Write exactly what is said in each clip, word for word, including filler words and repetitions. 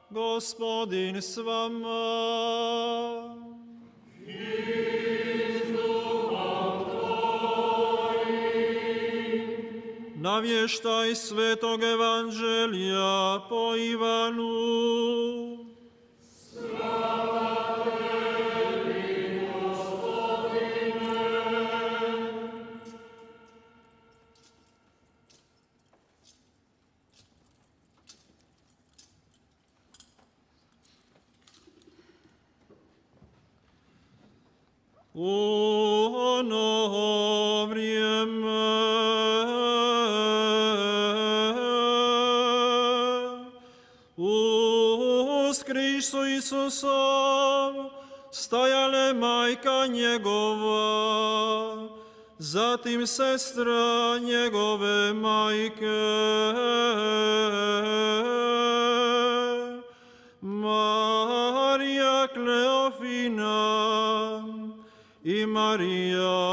Gospodin s vama. Navještaj Svetog Evanđelja po Ivanu. Slava tebi, Gospodine. U ono vrijeme uz Kristu Isusov stajale majka njegova, zatim sestra njegove majke, Marija Kleofina i Marija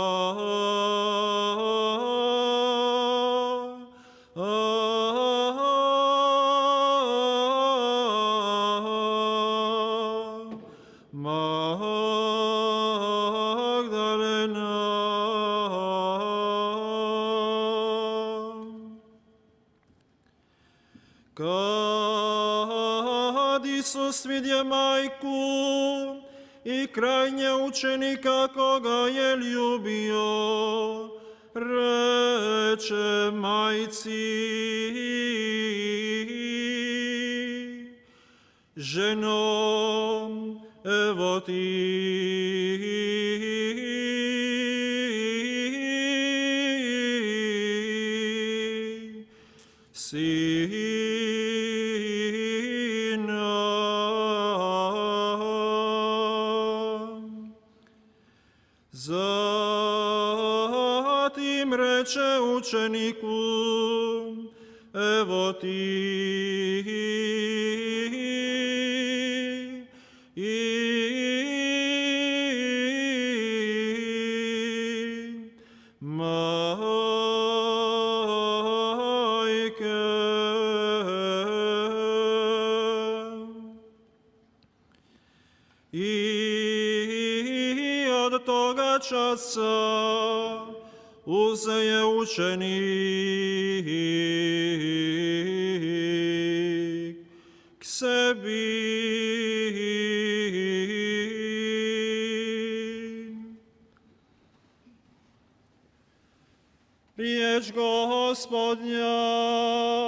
Kad Isus vidje majku i krajnje učenika koga je ljubio, reče majci: ženo, evo ti sina. Zatim reče učeniku: evo ti i majke. I od toga časa uze je učenik k sebi. Riječ Gospodnja.